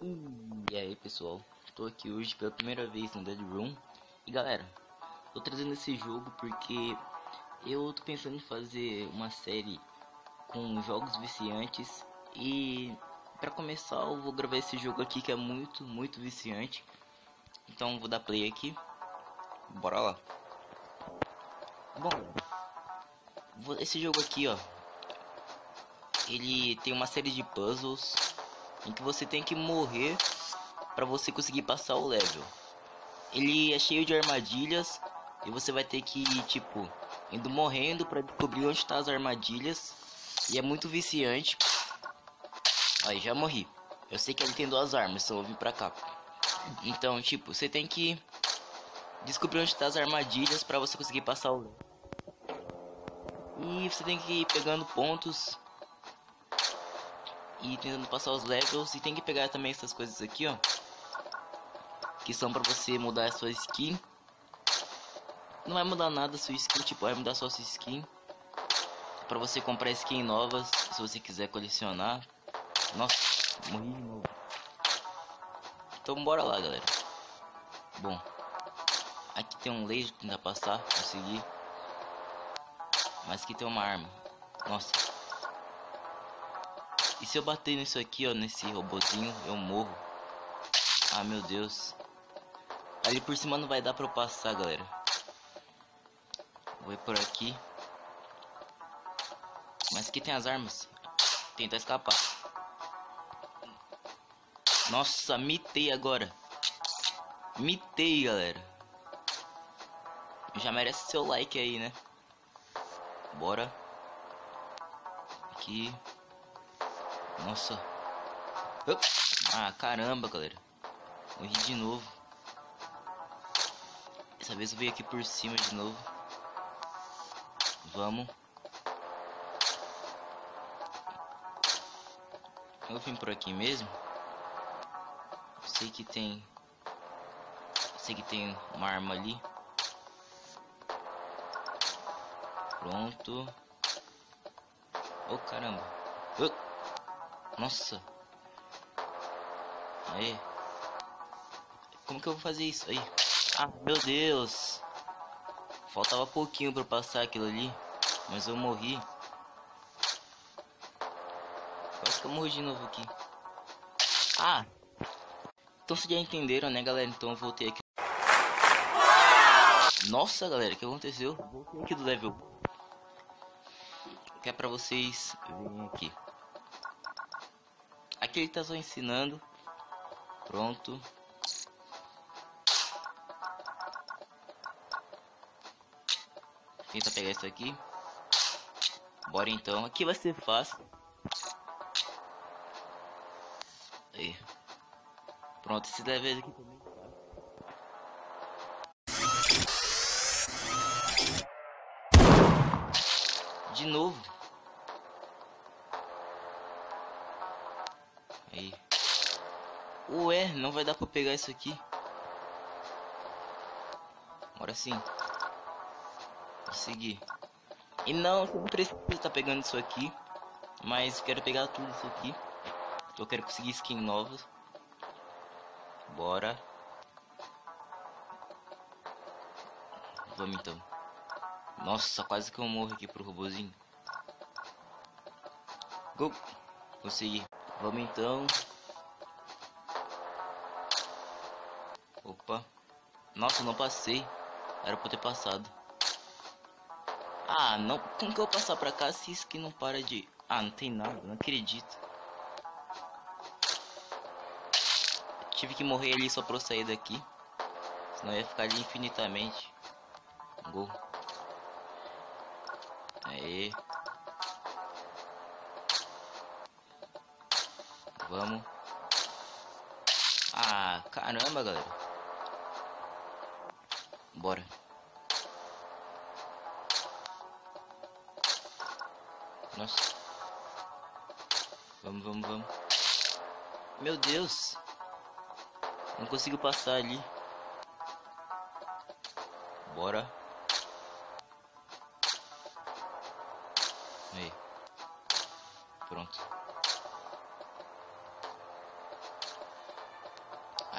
E aí pessoal, tô aqui hoje pela primeira vez no Dead Room. E galera, tô trazendo esse jogo porque eu tô pensando em fazer uma série com jogos viciantes. E pra começar eu vou gravar esse jogo aqui que é muito viciante. Então vou dar play aqui, bora lá. Bom, esse jogo aqui ó, ele tem uma série de puzzles em que você tem que morrer para você conseguir passar o level. Ele é cheio de armadilhas e você vai ter que ir, tipo, indo morrendo para descobrir onde tá as armadilhas. E é muito viciante. Aí, já morri. Eu sei que ele tem duas armas, então eu vim pra cá. Então, tipo, você tem que descobrir onde tá as armadilhas para você conseguir passar o level. E você tem que ir pegando pontos e tentando passar os levels. E tem que pegar também essas coisas aqui, ó, que são pra você mudar a sua skin. Não vai mudar nada a sua skin, tipo, vai mudar só a sua skin. Pra você comprar skin novas, se você quiser colecionar. Nossa, morri de novo. Então bora lá, galera. Bom, aqui tem um laser que tentar passar, conseguir. Mas aqui tem uma arma. Nossa. E se eu bater nisso aqui, ó, nesse robozinho, eu morro. Ah, meu Deus. Ali por cima não vai dar pra eu passar, galera. Vou ir por aqui. Mas aqui tem as armas. Tentar escapar. Nossa, mitei agora. Mitei, galera. Já merece seu like aí, né? Bora. Aqui. Nossa. Ah, caramba, galera. Morri de novo. Dessa vez eu veio aqui por cima de novo. Vamos. Eu vim por aqui mesmo. Sei que tem uma arma ali. Pronto. Oh, caramba. Nossa. Aí. Como que eu vou fazer isso? Aí. Ah, meu Deus. Faltava pouquinho pra passar aquilo ali. Mas eu morri. Quase que eu morri de novo aqui. Ah. Então vocês já entenderam, né, galera? Então eu voltei aqui. Nossa, galera, o que aconteceu? Voltei aqui do level. Que é pra vocês verem aqui. Aqui ele tá só ensinando. Pronto. Tenta pegar isso aqui. Bora então. Aqui vai ser fácil. Aí. Pronto, esse level aqui também. De novo. Aí. Ué, não vai dar pra pegar isso aqui. Agora sim. Consegui. E não, você não precisa estar pegando isso aqui. Mas quero pegar tudo isso aqui. Eu quero conseguir skin novas. Bora. Vamos então. Nossa, quase que eu morro aqui pro robozinho. Go! Consegui. Vamos então. Opa. Nossa, não passei. Era pra eu ter passado. Ah, não. Como que eu vou passar pra cá se isso aqui não para de... Ah, não tem nada. Não acredito. Tive que morrer ali só pra eu sair daqui. Senão eu ia ficar ali infinitamente. Gol. Aê. Vamos. Ah, caramba, galera. Bora. Nossa. Vamos. Meu Deus. Não consigo passar ali. Bora. Aí. Pronto.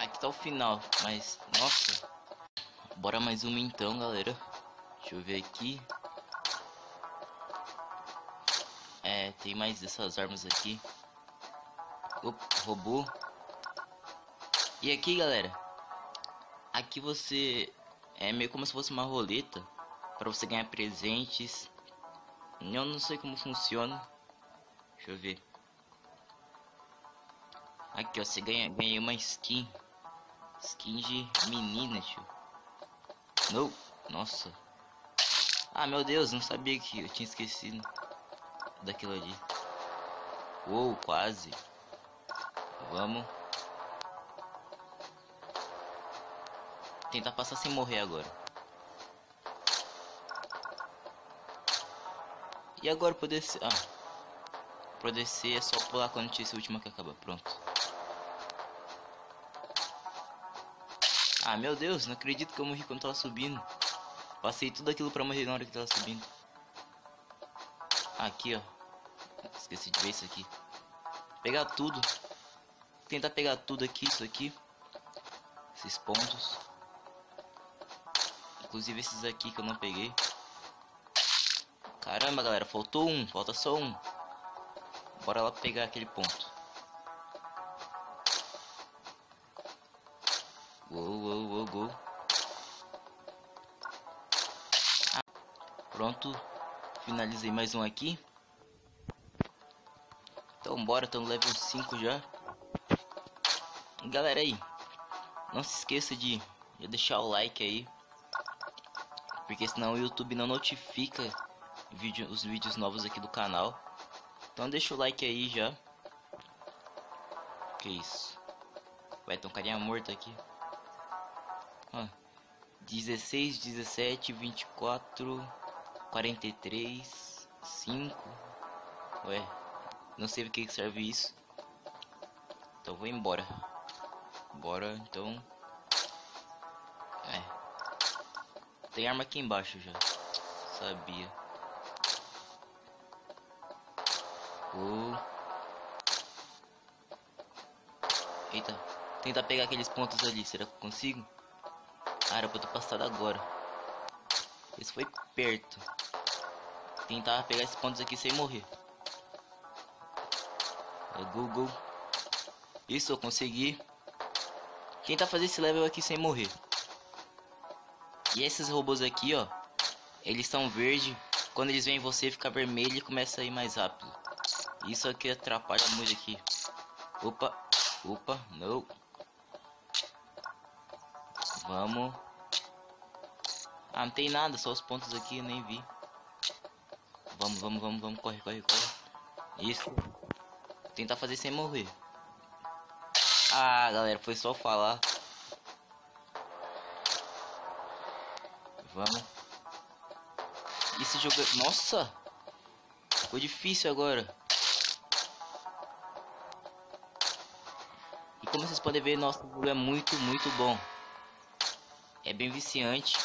Aqui tá o final, mas nossa. Bora mais uma então, galera. Deixa eu ver aqui. Tem mais dessas armas aqui. Opa, robô. E aqui, galera, aqui você é meio como se fosse uma roleta para você ganhar presentes. Eu não sei como funciona. Deixa eu ver. Aqui, ó, você ganha uma skin de menina, tio. Não, nossa. Ah, meu Deus, não sabia que eu tinha esquecido daquilo ali. Uou, quase. Vamos tentar passar sem morrer agora. E agora poder ser... pra descer é só pular quando tiver esse último que acaba. Pronto. Ah, meu Deus, não acredito que eu morri quando tava subindo. Passei tudo aquilo pra morrer na hora que tava subindo. Aqui, ó. Esqueci de ver isso aqui. Pegar tudo. Tentar pegar tudo aqui, isso aqui. Esses pontos. Inclusive esses aqui que eu não peguei. Caramba, galera, faltou um. Falta só um. Bora lá pegar aquele ponto. Gol. Pronto. Finalizei mais um aqui. Então bora, tô no level 5 já. Galera aí, não se esqueça de deixar o like aí, porque senão o YouTube não notifica os vídeos novos aqui do canal. Então deixa o like aí já. Que isso? Vai ter um carinha morto aqui. 16, 17, 24, 43, 5. Ué, não sei porque que serve isso. Então vou embora. Bora, então. Tem arma aqui embaixo já. Sabia. Eita. Tentar pegar aqueles pontos ali. Será que eu consigo? Ah, era pra eu ter passado agora. Esse foi perto. Tentar pegar esses pontos aqui sem morrer. Gol. Isso, eu consegui. Tentar fazer esse level aqui sem morrer. E esses robôs aqui, ó, eles são verde. Quando eles veem você, fica vermelho e começa a ir mais rápido. Isso aqui atrapalha muito aqui. Opa, não. Vamos. Ah, não tem nada, só os pontos aqui, eu nem vi. Vamos, corre. Isso. Tentar fazer sem morrer. Ah, galera, foi só falar. Vamos. Esse jogo... Nossa! Ficou difícil agora. E como vocês podem ver, nosso jogo é muito bom. É bem viciante.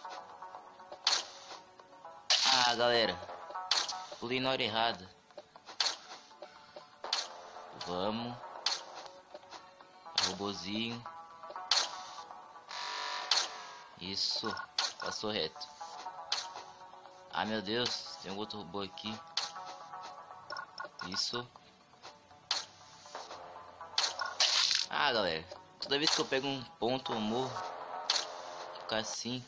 Ah, galera. Pulei na hora errada. Vamos. Robozinho. Isso. Passou reto. Ah, meu Deus. Tem um outro robô aqui. Isso. Ah, galera. Toda vez que eu pego um ponto eu morro. Ficar assim.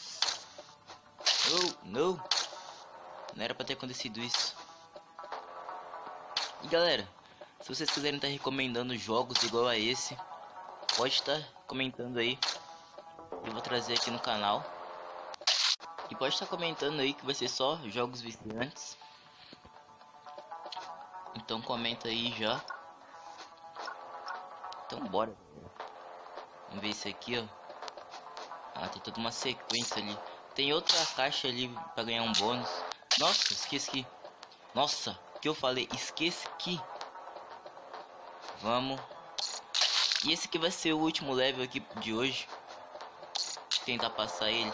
Não. Não era pra ter acontecido isso. E galera, se vocês quiserem estar recomendando jogos igual a esse, pode estar comentando aí. Eu vou trazer aqui no canal. E pode estar comentando aí que vai ser só jogos viciantes. Então comenta aí já. Então bora. Vamos ver esse aqui, ó. Ah, tem toda uma sequência ali. Tem outra caixa ali pra ganhar um bônus. Nossa, esqueci. Nossa, o que eu falei? Esqueci. Vamos. E esse aqui vai ser o último level aqui de hoje. Tentar passar ele.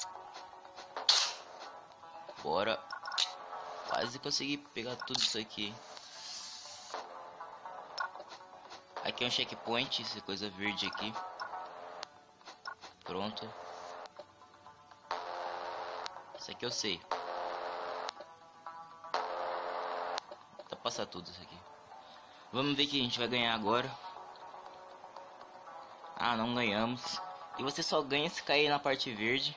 Bora. Quase consegui pegar tudo isso aqui. Aqui é um checkpoint, essa coisa verde aqui. Pronto. Isso aqui eu sei. Tá passar tudo isso aqui. Vamos ver que a gente vai ganhar agora. Ah, não ganhamos. E você só ganha se cair na parte verde.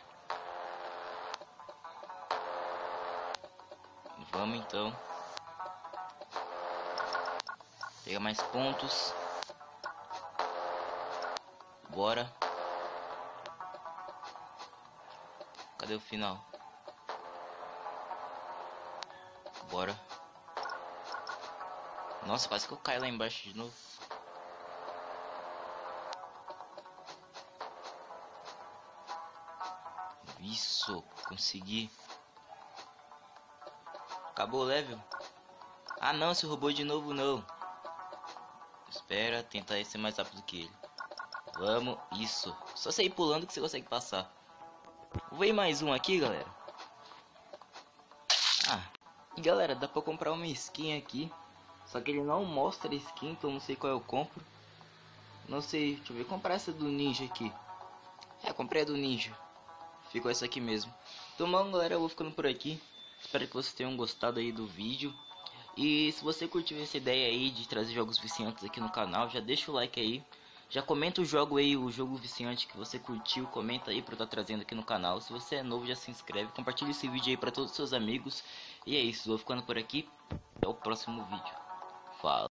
Vamos então. Pegar mais pontos. Bora. Cadê o final? Bora. Nossa, quase que eu caio lá embaixo de novo. Isso, consegui. Acabou o level? Ah não, se roubou de novo não. Espera, tentar ser mais rápido que ele. Vamos, isso. Só sair pulando que você consegue passar. Vou ver mais um aqui, galera. Ah, e galera, dá pra comprar uma skin aqui. Só que ele não mostra a skin, então não sei qual eu compro. Não sei, deixa eu ver, comprar essa do ninja aqui. É, comprei a do ninja. Ficou essa aqui mesmo. Então, bom, galera, eu vou ficando por aqui. Espero que vocês tenham gostado aí do vídeo. E se você curtiu essa ideia aí de trazer jogos viciantes aqui no canal, já deixa o like aí. Já comenta o jogo aí, o jogo viciante que você curtiu, comenta aí pra eu estar trazendo aqui no canal. Se você é novo, já se inscreve, compartilha esse vídeo aí pra todos os seus amigos. E é isso, vou ficando por aqui. Até o próximo vídeo. Fala.